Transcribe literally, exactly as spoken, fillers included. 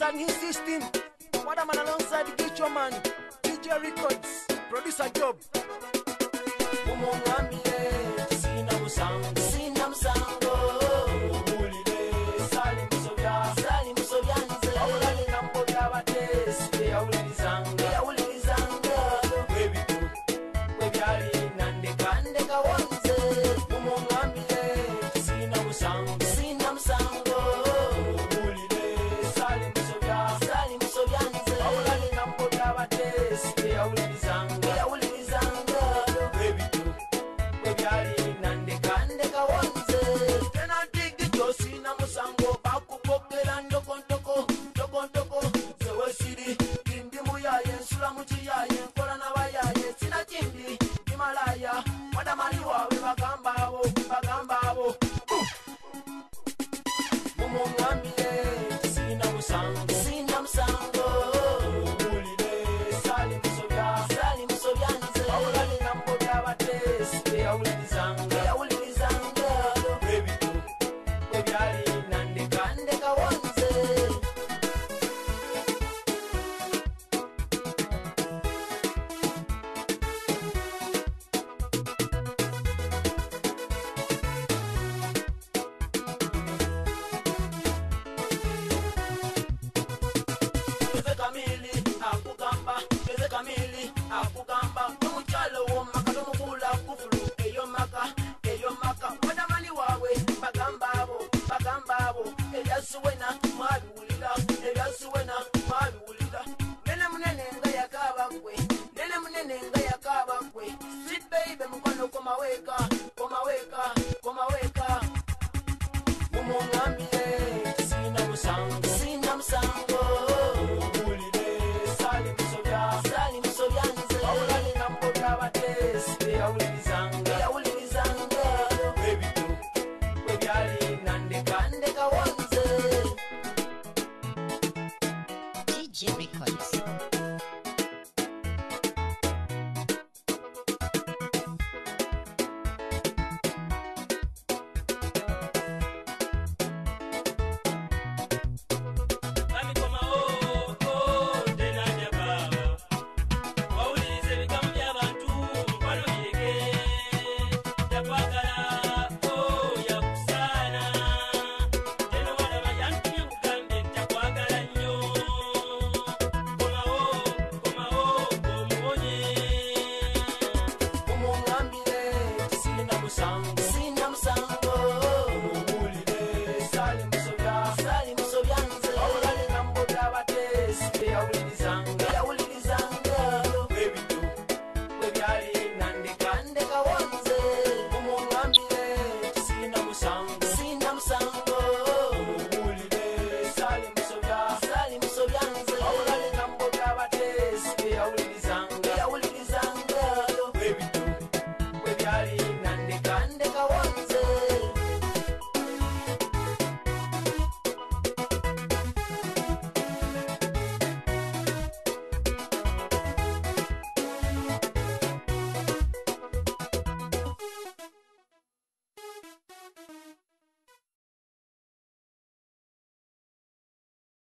and his system. What I'm alongside the Gicho man, D J Records, producer job. Umungambile, sina musango, sina musango. Umulile, sali musobya, sali musobyanze. Awulani nambo byabate, sibe awulilizanga, awulilizanga. Webitu, webyali nande kande kawanze. Umungambile, sina musango, sina musango. Umulile, sali musobya, sali musobyanze. Awulani nambo byabate, sibe awulilizanga, awulilizanga. Webitu, webyali nande kande kawanze. Tena digi josi na musango, bakupokera ndoko ndoko, ndoko ndoko. Sewe siri, kindimu yaye, nsula muchi yaye.